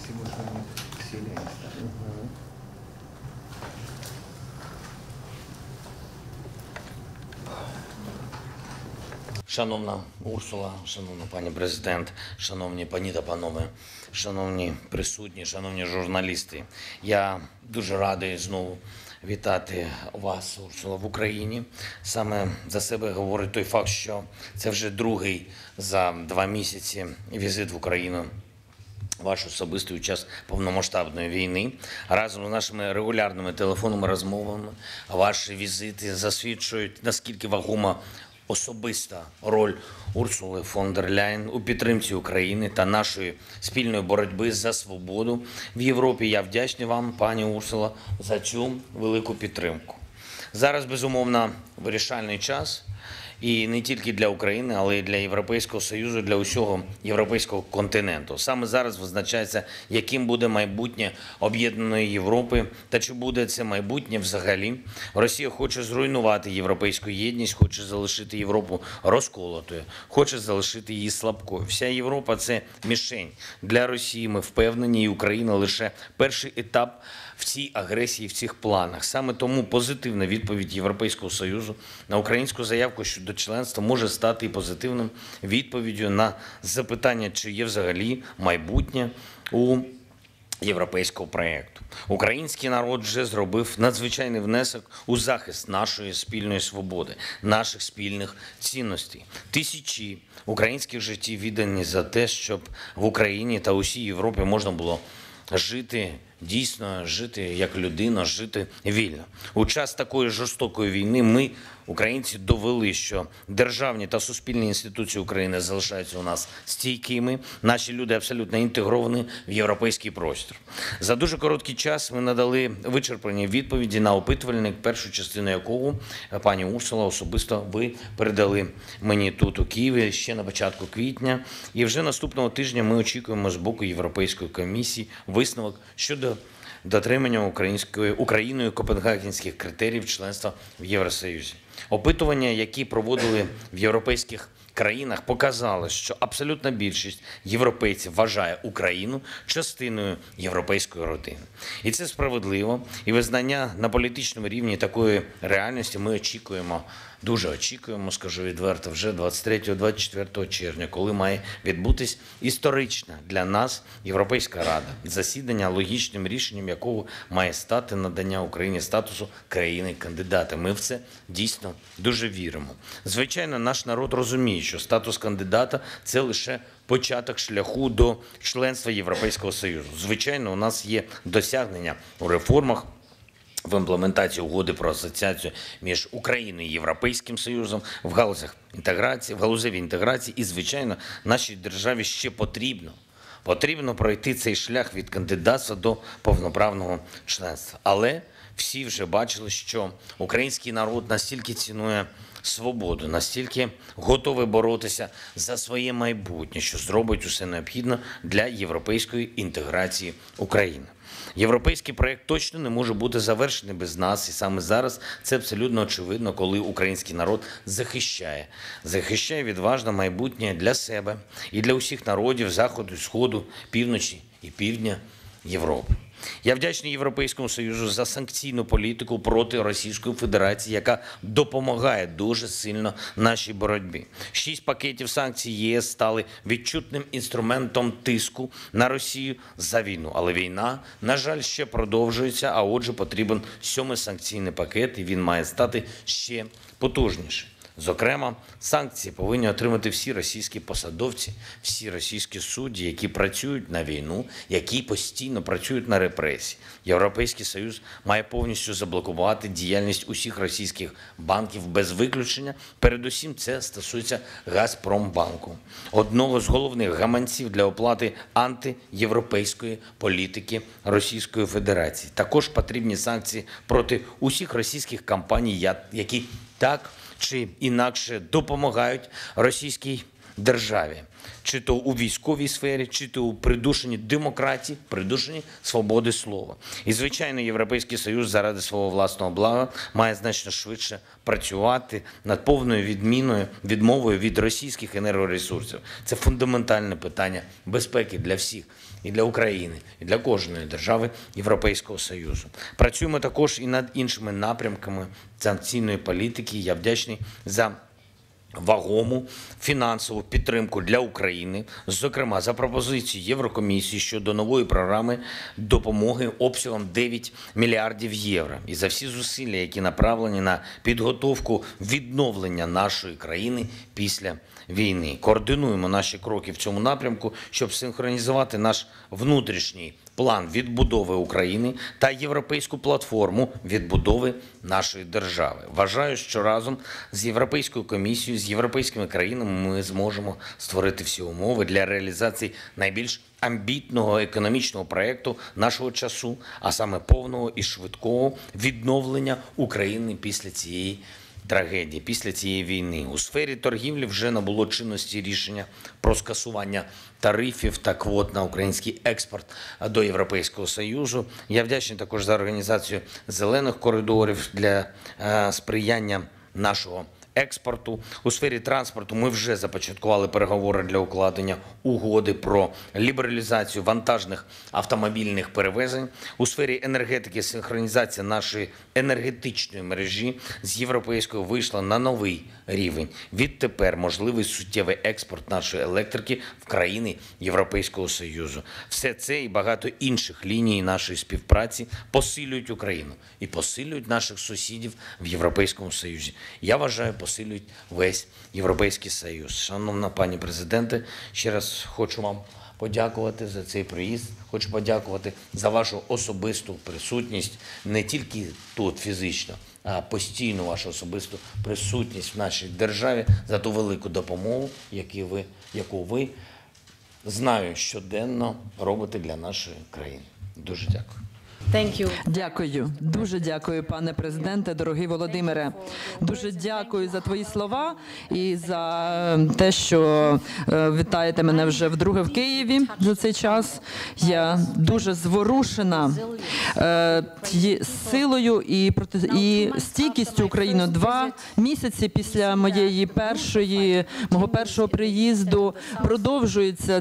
Тимошенко, Ксения. Шановна Урсула, шановна пані президент, шановні пані та панове, шановні присутні, шановні журналісти. Я дуже радий знову вітати вас, Урсула, в Україні. Саме за себе говорить той факт, що це вже другий за 2 місяці візит в Україну ваш особистий у час повномасштабної війни. Разом з нашими регулярними телефонними розмовами ваші візити засвідчують, наскільки вагома особиста роль Урсули фон дер Ляєн у підтримці України та нашої спільної боротьби за свободу в Європі. Я вдячний вам, пані Урсула, за цю велику підтримку. Зараз, безумовно, вирішальний час. І не тільки для України, але й для Європейського Союзу, для усього європейського континенту. Саме зараз визначається, яким буде майбутнє об'єднаної Європи, та чи буде це майбутнє взагалі. Росія хоче зруйнувати європейську єдність, хоче залишити Європу розколотою, хоче залишити її слабкою. Вся Європа – це мішень для Росії, ми впевнені, і Україна лише перший етап в цій агресії, в цих планах. Саме тому позитивна відповідь Європейського Союзу на українську заявку щодо членства може стати і позитивним відповіддю на запитання, чи є взагалі майбутнє у європейського проєкту. Український народ вже зробив надзвичайний внесок у захист нашої спільної свободи, наших спільних цінностей. Тисячі українських життів віддані за те, щоб в Україні та усій Європі можна було жити, дійсно жити як людина, жити вільно. У час такої жорстокої війни ми, українці, довели, що державні та суспільні інституції України залишаються у нас стійкими. Наші люди абсолютно інтегровані в європейський простір. За дуже короткий час ми надали вичерпані відповіді на опитувальник, першу частину якого, пані Урсула, особисто ви передали мені тут у Києві ще на початку квітня. І вже наступного тижня ми очікуємо з боку Європейської комісії висновок щодо дотримання Україною копенгагенських критеріїв членства в Євросоюзі. Опитування, які проводили в європейських країнах, показали, що абсолютна більшість європейців вважає Україну частиною європейської родини. І це справедливо. І визнання на політичному рівні такої реальності ми очікуємо, дуже очікуємо, скажу відверто, вже 23-24 червня, коли має відбутись історична для нас Європейська Рада, засідання, логічним рішенням якого має стати надання Україні статусу країни-кандидата. Ми в це дійсно дуже віримо. Звичайно, наш народ розуміє, що статус кандидата – це лише початок шляху до членства Європейського Союзу. Звичайно, у нас є досягнення у реформах, в імплементації угоди про асоціацію між Україною і Європейським Союзом, в галузях інтеграції, в галузевій інтеграції. І, звичайно, нашій державі ще потрібно пройти цей шлях від кандидатства до повноправного членства. Але всі вже бачили, що український народ настільки цінує свободу, настільки готовий боротися за своє майбутнє, що зробить усе необхідне для європейської інтеграції України. Європейський проєкт точно не може бути завершений без нас, і саме зараз це абсолютно очевидно, коли український народ захищає відважне майбутнє для себе і для усіх народів Заходу, Сходу, Півночі і Півдня Європи. Я вдячний Європейському Союзу за санкційну політику проти Російської Федерації, яка допомагає дуже сильно нашій боротьбі. 6 пакетів санкцій ЄС стали відчутним інструментом тиску на Росію за війну. Але війна, на жаль, ще продовжується, а отже потрібен 7-й санкційний пакет, і він має стати ще потужнішим. Зокрема, санкції повинні отримати всі російські посадовці, всі російські судді, які працюють на війну, які постійно працюють на репресії. Європейський Союз має повністю заблокувати діяльність усіх російських банків без виключення. Передусім це стосується Газпромбанку, одного з головних гаманців для оплати антиєвропейської політики Російської Федерації. Також потрібні санкції проти усіх російських компаній, які так чи інакше допомагають російській державі. чи то у військовій сфері, чи то у придушенні демократії, придушенні свободи слова. І, звичайно, Європейський Союз заради свого власного блага має значно швидше працювати над повною відмовою від російських енергоресурсів. Це фундаментальне питання безпеки для всіх. І для України, і для кожної держави Європейського Союзу. Працюємо також і над іншими напрямками санкційної політики. Я вдячний за вагому фінансову підтримку для України, зокрема за пропозицію Єврокомісії щодо нової програми допомоги обсягом 9 мільярдів євро. І за всі зусилля, які направлені на підготовку відновлення нашої країни після війни. Координуємо наші кроки в цьому напрямку, щоб синхронізувати наш внутрішній план відбудови України та європейську платформу відбудови нашої держави. Вважаю, що разом з Європейською комісією, з європейськими країнами ми зможемо створити всі умови для реалізації найбільш амбітного економічного проєкту нашого часу, а саме повного і швидкого відновлення України після цієї трагедії, після цієї війни. У сфері торгівлі вже набуло чинності рішення про скасування тарифів та квот на український експорт до Європейського Союзу. Я вдячний також за організацію зелених коридорів для сприяння нашого експорту. У сфері транспорту ми вже започаткували переговори для укладення угоди про лібералізацію вантажних автомобільних перевезень. У сфері енергетики синхронізація нашої енергетичної мережі з європейською вийшла на новий рівень. Відтепер можливий суттєвий експорт нашої електрики в країни Європейського Союзу. Все це і багато інших ліній нашої співпраці посилюють Україну і посилюють наших сусідів в Європейському Союзі. Я вважаю, посилюють весь Європейський Союз. Шановна пані президенте, ще раз хочу вам подякувати за цей приїзд. Хочу подякувати за вашу особисту присутність, не тільки тут фізично, а постійну вашу особисту присутність в нашій державі, за ту велику допомогу, яку ви, знаю, щоденно робите для нашої країни. Дуже дякую. Дякую. Дуже дякую, пане президенте, дорогий Володимире. Дуже дякую за твої слова і за те, що вітаєте мене вже вдруге в Києві за цей час. Я дуже зворушена силою і стійкістю України. 2 місяці після мого першого приїзду продовжується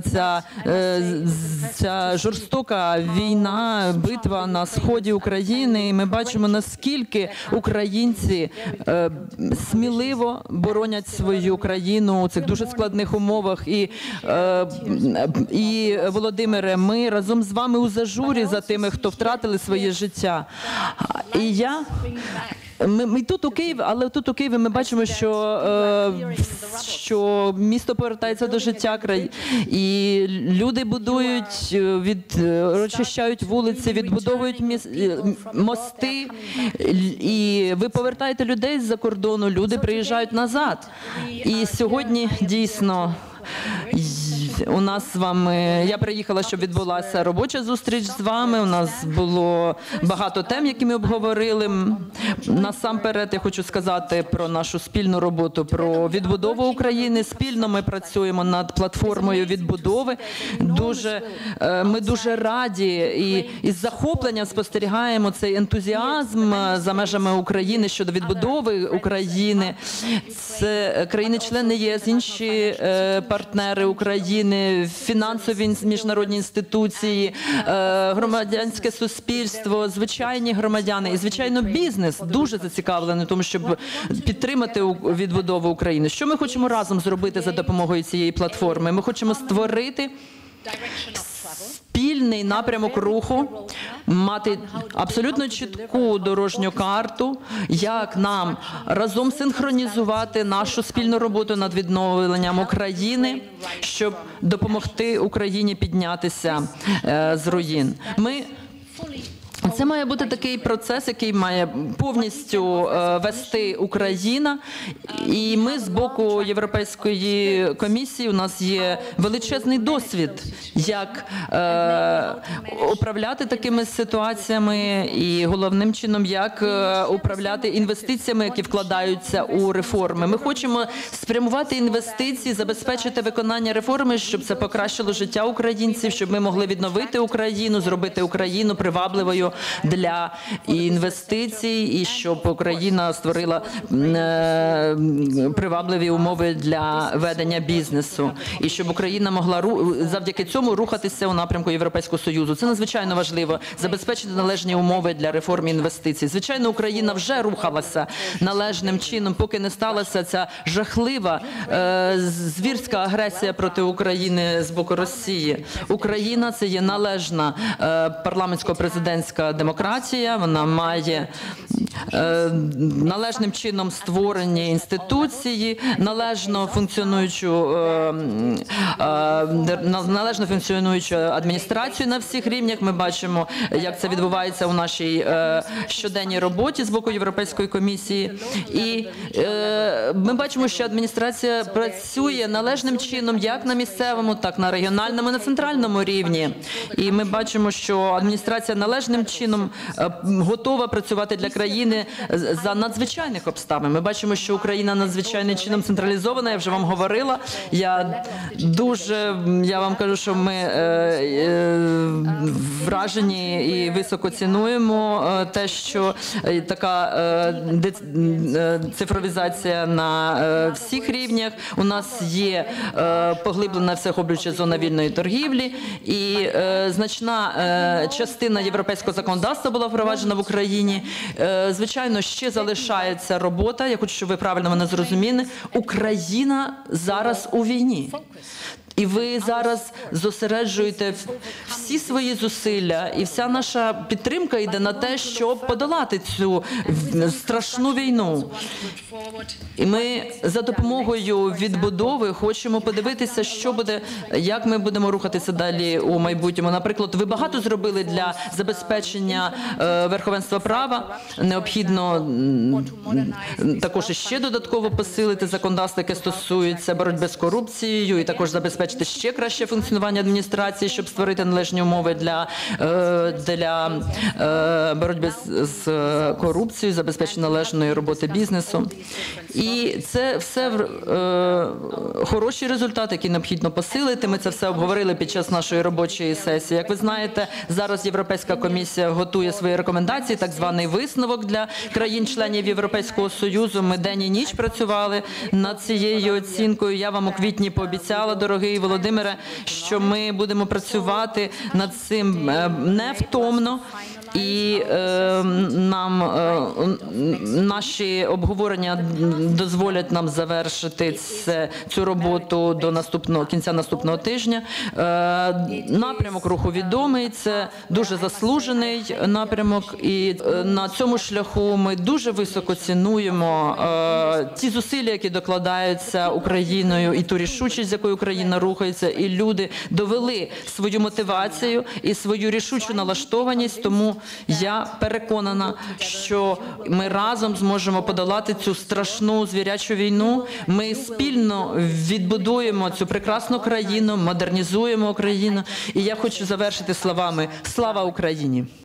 ця жорстока війна, битва на сході України, і ми бачимо, наскільки українці сміливо боронять свою країну у цих дуже складних умовах. І Володимире, ми разом з вами у зажурі за тими, хто втратили своє життя. І ми тут у Києві, але тут у Києві ми бачимо, що місто повертається до життя, і люди будують, розчищають вулиці, відбудовують мости, і ви повертаєте людей з-за кордону, люди приїжджають назад. І сьогодні дійсно у нас з вами, я приїхала, щоб відбулася робоча зустріч з вами. У нас було багато тем, які ми обговорили. Насамперед, я хочу сказати про нашу спільну роботу, про відбудову України. Спільно ми працюємо над платформою відбудови. Ми дуже раді і з захопленням спостерігаємо цей ентузіазм за межами України щодо відбудови України. Це країни-члени ЄС, інші партнери України, фінансові міжнародні інституції, громадянське суспільство, звичайні громадяни і, звичайно, бізнес дуже зацікавлений в тому, щоб підтримати відбудову України. Що ми хочемо разом зробити за допомогою цієї платформи? Ми хочемо створити спільний напрямок руху, мати абсолютно чітку дорожню карту, як нам разом синхронізувати нашу спільну роботу над відновленням України, щоб допомогти Україні піднятися з руїн. Це має бути такий процес, який має повністю вести Україна. І ми з боку Європейської комісії, у нас є величезний досвід, як управляти такими ситуаціями і головним чином, як управляти інвестиціями, які вкладаються у реформи. Ми хочемо спрямувати інвестиції, забезпечити виконання реформи, щоб це покращило життя українців, щоб ми могли відновити Україну, зробити Україну привабливою для інвестицій, і щоб Україна створила привабливі умови для ведення бізнесу, і щоб Україна могла завдяки цьому рухатися у напрямку Європейського Союзу. Це надзвичайно важливо – забезпечити належні умови для реформ і інвестицій. Звичайно, Україна вже рухалася належним чином, поки не сталася ця жахлива звірська агресія проти України з боку Росії. Україна – це є належна парламентсько-президентська демократія, вона має належним чином створені інституції, належно функціонуючу адміністрацію на всіх рівнях. Ми бачимо, як це відбувається у нашій щоденній роботі з боку Європейської комісії. І ми бачимо, що адміністрація працює належним чином як на місцевому, так на регіональному, на центральному рівні. І ми бачимо, що адміністрація належним чином готова працювати для країни за надзвичайних обставин. Ми бачимо, що Україна надзвичайним чином централізована, я вже вам говорила. Я вам кажу, що ми вражені і високо цінуємо те, що така цифровізація на всіх рівнях. У нас є поглиблена всеохоплююча зона вільної торгівлі, і значна частина європейського законодавства була впроваджена в Україні. Звичайно, ще залишається робота. Я хочу, щоб ви правильно мене зрозуміли. Україна зараз у війні. І ви зараз зосереджуєте всі свої зусилля, і вся наша підтримка йде на те, щоб подолати цю страшну війну. І ми за допомогою відбудови хочемо подивитися, що буде, як ми будемо рухатися далі у майбутньому. Наприклад, ви багато зробили для забезпечення верховенства права. Необхідно також іще додатково посилити законодавство, яке стосується боротьби з корупцією, і також забезпечити ще краще функціонування адміністрації, щоб створити належні умови для боротьби з корупцією, забезпечення належної роботи бізнесу. І це все хороші результати, які необхідно посилити. Ми це все обговорили під час нашої робочої сесії. Як ви знаєте, зараз Європейська комісія готує свої рекомендації, так званий висновок для країн-членів Європейського Союзу. Ми день і ніч працювали над цією оцінкою. Я вам у квітні пообіцяла, дорогий Володимире, що ми будемо працювати над цим невтомно. І наші обговорення дозволять нам завершити цю роботу до кінця наступного тижня. Напрямок руху відомий, це дуже заслужений напрямок, і на цьому шляху ми дуже високо цінуємо ті зусилля, які докладаються Україною, і ту рішучість, з якою Україна рухається, і люди довели свою мотивацію і свою рішучу налаштованість, тому я переконана, що ми разом зможемо подолати цю страшну звірячу війну. Ми спільно відбудуємо цю прекрасну країну, модернізуємо Україну. І я хочу завершити словами «Слава Україні!»